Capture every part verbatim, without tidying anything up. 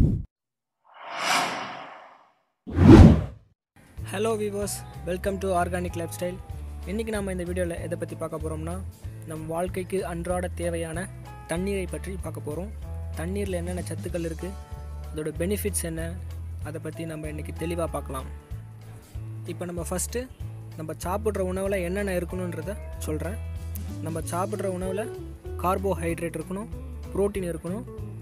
Hello viewers, welcome to organic life style. இன்றைக்கி நம்ம இந்த வீடியோவில் எதை பற்றி பார்க்க போகிறோம்னா, நம் வாழ்க்கைக்கு அன்றாட தேவையான தண்ணீரை பற்றி பார்க்க போகிறோம். தண்ணீரில் என்னென்ன சத்துக்கள் இருக்குது, அதோட பெனிஃபிட்ஸ் என்ன, அதை பற்றி நம்ம இன்றைக்கி தெளிவாக பார்க்கலாம். இப்போ நம்ம ஃபஸ்ட்டு நம்ம சாப்பிட்ற உணவில் என்னென்ன இருக்கணுன்றத சொல்கிறேன். நம்ம சாப்பிட்ற உணவில் கார்போஹைட்ரேட் இருக்கணும், புரோட்டீன் இருக்கணும்,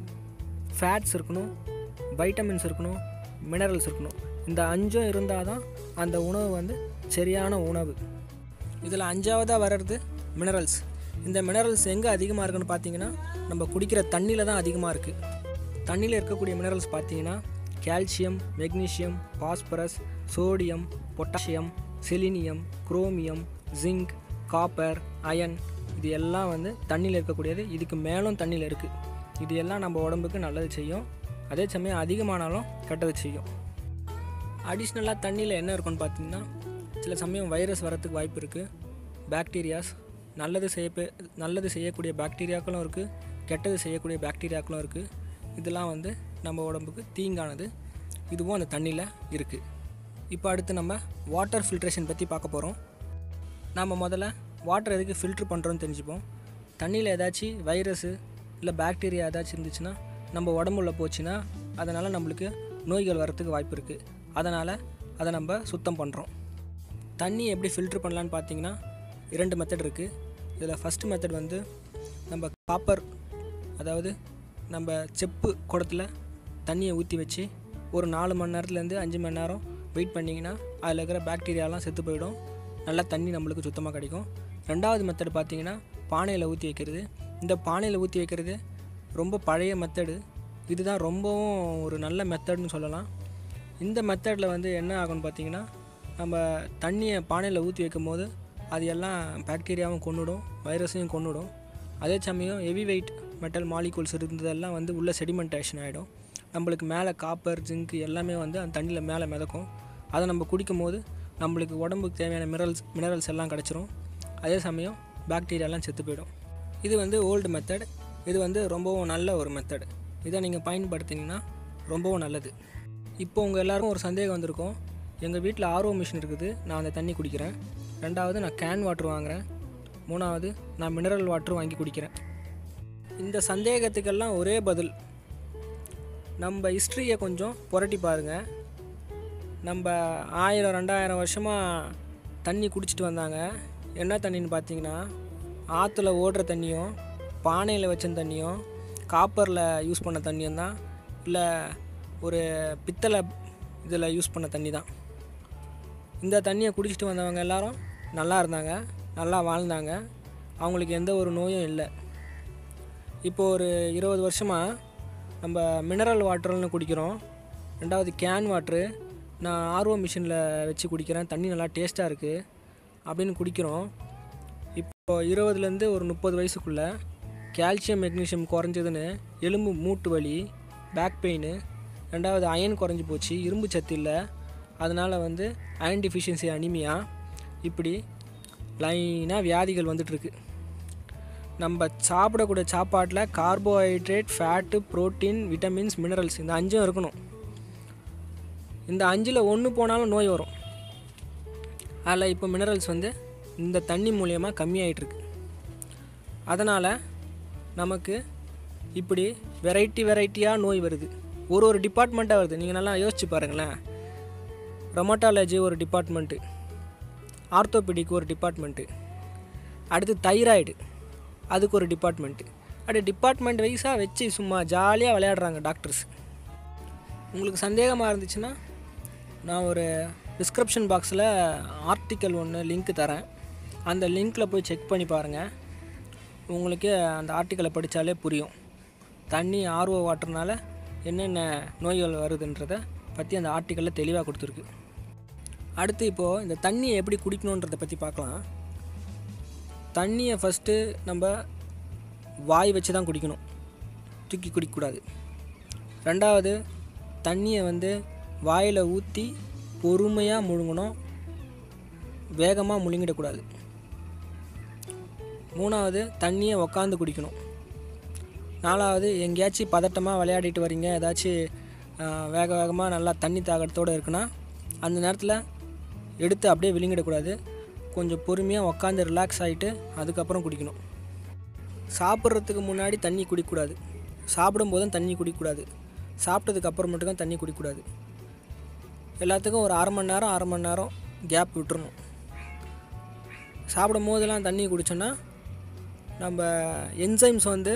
ஃபேட்ஸ் இருக்கணும், வைட்டமின்ஸ் இருக்கணும், மினரல்ஸ் இருக்கணும். இந்த அஞ்சும் இருந்தால் தான் அந்த உணவு வந்து சரியான உணவு. இதில் அஞ்சாவதாக வர்றது மினரல்ஸ். இந்த மினரல்ஸ் எங்கே அதிகமாக இருக்குன்னு பார்த்தீங்கன்னா, நம்ம குடிக்கிற தண்ணியில் தான் அதிகமாக இருக்குது. தண்ணியில் இருக்கக்கூடிய மினரல்ஸ் பார்த்தீங்கன்னா calcium, magnesium, phosphorus, sodium, potassium, selenium, chromium, zinc, copper, iron, இது எல்லாம் வந்து தண்ணியில் இருக்கக்கூடியது. இதுக்கு மேலும் தண்ணியில் இருக்குது. இது எல்லாம் நம்ம உடம்புக்கு நல்லது செய்யும், அதே சமயம் அதிகமானாலும் கெட்டது செய்யும். அடிஷ்னலாக தண்ணியில் என்ன இருக்குன்னு பார்த்தீங்கன்னா, சில சமயம் வைரஸ் வரத்துக்கு வாய்ப்பு இருக்குது. பாக்டீரியாஸ், நல்லது செய்ய நல்லது செய்யக்கூடிய பாக்டீரியாக்களும் இருக்குது, கெட்டது செய்யக்கூடிய பாக்டீரியாக்களும் இருக்குது. இதெல்லாம் வந்து நம்ம உடம்புக்கு தீங்கானது. இதுவும் அந்த தண்ணியில் இருக்குது. இப்போ அடுத்து நம்ம வாட்டர் ஃபில்ட்ரேஷன் பற்றி பார்க்க போகிறோம். நம்ம முதல்ல வாட்டர் எதுக்கு ஃபில்ட்ரு பண்ணுறோன்னு தெரிஞ்சுப்போம். தண்ணியில் ஏதாச்சும் வைரஸு இல்லை பாக்டீரியா ஏதாச்சும் இருந்துச்சுன்னா நம்ம உடம்புல போச்சுன்னா அதனால் நம்மளுக்கு நோய்கள் வரத்துக்கு வாய்ப்பு இருக்குது. அதனால் அதை நம்ம சுத்தம் பண்ணுறோம். தண்ணி எப்படி ஃபில்ட்ரு பண்ணலான்னு பார்த்தீங்கன்னா, இரண்டு மெத்தட் இருக்குது. இதில் ஃபஸ்ட்டு மெத்தட் வந்து நம்ம காப்பர், அதாவது நம்ம செப்பு குடத்தில் தண்ணியை ஊற்றி வச்சு ஒரு நாலு மணி நேரத்துலேருந்து அஞ்சு மணி நேரம் வெயிட் பண்ணிங்கன்னா அதில் இருக்கிற பாக்டீரியாலாம் செத்து போயிடும். நல்லா தண்ணி நம்மளுக்கு சுத்தமாக கிடைக்கும். ரெண்டாவது மெத்தட் பார்த்திங்கன்னா பானையில் ஊற்றி வைக்கிறது. இந்த பானையில் ஊற்றி வைக்கிறது ரொம்ப பழைய மெத்தடு. இதுதான் ரொம்பவும் ஒரு நல்ல மெத்தட்னு சொல்லலாம். இந்த மெத்தடில் வந்து என்ன ஆகும்னு பார்த்திங்கன்னா, நம்ம தண்ணியை பானையில் ஊற்றி வைக்கும் போது அது எல்லாம் பாக்டீரியாவும் கொண்டுடும், வைரஸையும் கொண்டுடும். அதே சமயம் ஹெவி வெயிட் மெட்டல் மாலிகூல்ஸ் இருந்ததெல்லாம் வந்து உள்ள செடிமெண்டேஷன் ஆகிடும். நம்மளுக்கு மேலே காப்பர், ஜிங்க் எல்லாமே வந்து அந்த தண்ணியில் மேலே மிதக்கும். அதை நம்ம குடிக்கும் போது நம்மளுக்கு உடம்புக்கு தேவையான மினரல்ஸ் மினரல்ஸ் எல்லாம் கிடச்சிரும். அதே சமயம் பாக்டீரியாலாம் செத்து போயிடும். இது வந்து ஓல்டு மெத்தட். இது வந்து ரொம்பவும் நல்ல ஒரு மெத்தட். இதை நீங்கள் பயன்படுத்தினீங்கன்னா ரொம்பவும் நல்லது. இப்போ உங்கள் எல்லாருக்கும் ஒரு சந்தேகம் வந்திருக்கும். எங்கள் வீட்டில் ஆர்ஓ மிஷின் இருக்குது, நான் அந்த தண்ணி குடிக்கிறேன். ரெண்டாவது, நான் கேன் வாட்டர் வாங்குகிறேன். மூணாவது, நான் மினரல் வாட்டர் வாங்கி குடிக்கிறேன். இந்த சந்தேகத்துக்கெல்லாம் ஒரே பதில். நம்ம ஹிஸ்ட்ரியை கொஞ்சம் புரட்டி பாருங்கள். நம்ம ஆயிரம் ரெண்டாயிரம் வருஷமாக தண்ணி குடிச்சிட்டு வந்தாங்க. என்ன தண்ணின்னு பார்த்தீங்கன்னா, ஆற்றுல ஓடுற தண்ணியும், பானையில் வச்ச தண்ணியும், காப்பரில் யூஸ் பண்ண தண்ணியும் தான், இல்லை ஒரு பித்தளை இதில் யூஸ் பண்ண தண்ணி தான். இந்த தண்ணியை குடிச்சிட்டு வந்தவங்க எல்லோரும் நல்லா இருந்தாங்க, நல்லா வாழ்ந்தாங்க. அவங்களுக்கு எந்த ஒரு நோயும் இல்லை. இப்போது ஒரு இருபது வருஷமாக நம்ம மினரல் வாட்டர்னு குடிக்கிறோம். ரெண்டாவது கேன் வாட்ரு, நான் ஆர்ஓ மிஷினில் வச்சு குடிக்கிறேன், தண்ணி நல்லா டேஸ்ட்டாக இருக்குது அப்படின்னு குடிக்கிறோம். இப்போது இருபதுலேருந்து ஒரு முப்பது வயசுக்குள்ளே கால்சியம், மெக்னீஷியம் குறைஞ்சதுன்னு எலும்பு மூட்டு வலி, பேக் பெயின், ரெண்டாவது அயன் குறைஞ்சி போச்சு, இரும்பு சத்து இல்லை, அதனால் வந்து அயன் டிஃபிஷியன்சி, அனிமியா, இப்படி லைனாக வியாதிகள் வந்துட்டுருக்கு. நம்ம சாப்பிடக்கூடிய சாப்பாட்டில் carbohydrate, fat, protein, vitamins, minerals இந்த அஞ்சும் இருக்கணும். இந்த அஞ்சில் ஒன்று போனாலும் நோய் வரும். அதில் இப்போ மினரல்ஸ் வந்து இந்த தண்ணி மூலியமாக கம்மியாகிட்டுருக்கு. அதனால் நமக்கு இப்படி வெரைட்டி வெரைட்டியாக நோய் வருது. ஒரு ஒரு டிபார்ட்மெண்ட்டாக வருது. நீங்கள் நல்லா யோசிச்சு பாருங்களேன். ரொமட்டாலஜி ஒரு டிபார்ட்மெண்ட்டு, ஆர்த்தோபெடிக் ஒரு டிபார்ட்மெண்ட்டு, அடுத்து தைராய்டு அதுக்கு ஒரு டிபார்ட்மெண்ட்டு. அப்படி டிபார்ட்மெண்ட் வைஸாக வச்சு சும்மா ஜாலியாக விளையாடுறாங்க டாக்டர்ஸ். உங்களுக்கு சந்தேகமாக இருந்துச்சுன்னா நான் ஒரு டிஸ்கிரிப்ஷன் பாக்ஸில் ஆர்டிக்கல் ஒன்று லிங்க் தரேன். அந்த லிங்க்கில் போய் செக் பண்ணி பாருங்கள். உங்களுக்கு அந்த ஆர்டிக்கலை படித்தாலே புரியும். தண்ணி ஆர்ஓ வாட்டர்னால என்னென்ன நோய்கள் வருதுன்றதை பற்றி அந்த ஆர்டிக்கலில் தெளிவாக கொடுத்துருக்கு. அடுத்து இப்போது இந்த தண்ணியை எப்படி குடிக்கணுன்றதை பற்றி பார்க்கலாம். தண்ணியை ஃபஸ்ட்டு நம்ம வாய் வச்சு தான் குடிக்கணும், தூக்கி குடிக்கக்கூடாது. ரெண்டாவது, தண்ணியை வந்து வாயில் ஊற்றி பொறுமையாக முழுங்கணும், வேகமாக முழுங்கிடக்கூடாது. மூணாவது, தண்ணியை உக்காந்து குடிக்கணும். நாலாவது, எங்கேயாச்சும் பதட்டமாக விளையாடிட்டு வரீங்க, ஏதாச்சும் வேக வேகமாக நல்லா தண்ணி தாகத்தோடு இருக்குன்னா அந்த நேரத்தில் எடுத்து அப்படியே விழுங்கிடக்கூடாது. கொஞ்சம் பொறுமையாக உக்காந்து ரிலாக்ஸ் ஆகிட்டு அதுக்கப்புறம் குடிக்கணும். சாப்பிட்றதுக்கு முன்னாடி தண்ணி குடிக்கக்கூடாது, சாப்பிடும்போதும் தண்ணி குடிக்கக்கூடாது, சாப்பிட்டதுக்கு அப்புறம் மட்டும்தான் தண்ணி குடிக்கக்கூடாது. எல்லாத்துக்கும் ஒரு அரை மணி நேரம் அரை மணி நேரம் கேப் விட்டுறணும். சாப்பிடும் போதெல்லாம் தண்ணி குடித்தோன்னா நம்ம என்சைம்ஸ் வந்து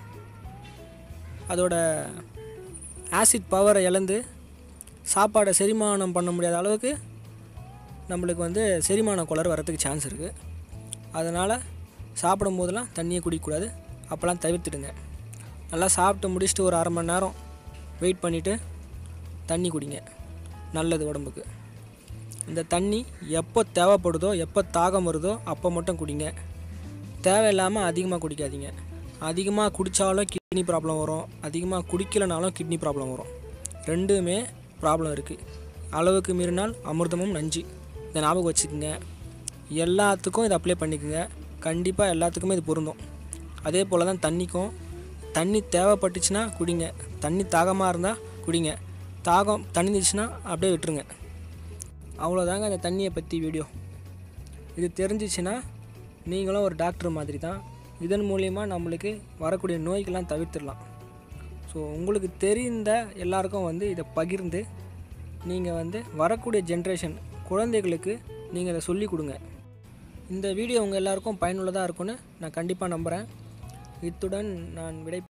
அதோட ஆசிட் பவரை இழந்து சாப்பாடை செரிமானம் பண்ண முடியாத அளவுக்கு நம்மளுக்கு வந்து செரிமான கோளாறு வரத்துக்கு சான்ஸ் இருக்குது. அதனால் சாப்பிடும் போதெல்லாம் தண்ணியை குடிக்கக்கூடாது, அப்போல்லாம் தவிர்த்துடுங்க. நல்லா சாப்பிட்டு முடிச்சுட்டு ஒரு அரை மணி நேரம் வெயிட் பண்ணிவிட்டு தண்ணி குடிங்க, நல்லது உடம்புக்கு. இந்த தண்ணி எப்போ தேவைப்படுதோ எப்போ தாகம் வருதோ அப்போ மட்டும் குடிங்க. தேவையில்லாமல் அதிகமாக குடிக்காதீங்க. அதிகமாக குடித்தாலும் கிட்னி ப்ராப்ளம் வரும், அதிகமாக குடிக்கலைனாலும் கிட்னி ப்ராப்ளம் வரும். ரெண்டுமே ப்ராப்ளம் இருக்குது. அளவுக்கு மீறினால் அமிர்தமும் நஞ்சு, இதை ஞாபகம் வச்சுக்கோங்க. எல்லாத்துக்கும் இதை அப்ளை பண்ணிக்கோங்க. கண்டிப்பாக எல்லாத்துக்குமே இது பொருந்தும். அதே போல் தான் தண்ணிக்கும். தண்ணி தேவைப்பட்டுச்சுன்னா குடிங்க, தண்ணி தாகமாக இருந்தால் குடிங்க, தாகம் தண்ணிச்சுன்னா அப்படியே விட்டுருங்க. அவ்வளோதாங்க அந்த தண்ணியை பற்றி வீடியோ. இது தெரிஞ்சிச்சுன்னா நீங்களும் ஒரு டாக்டர் மாதிரி தான். இதன் மூலிமா நம்மளுக்கு வரக்கூடிய நோய்கள்லாம் தவிர்த்திடலாம். ஸோ உங்களுக்கு தெரிந்த எல்லாருக்கும் வந்து இதை பகிர்ந்து நீங்கள் வந்து வரக்கூடிய ஜென்ரேஷன் குழந்தைகளுக்கு நீங்கள் இதை சொல்லிக் கொடுங்க. இந்த வீடியோ உங்கள் எல்லாருக்கும் பயனுள்ளதாக இருக்கும்னு நான் கண்டிப்பாக நம்புகிறேன். இத்துடன் நான் விடை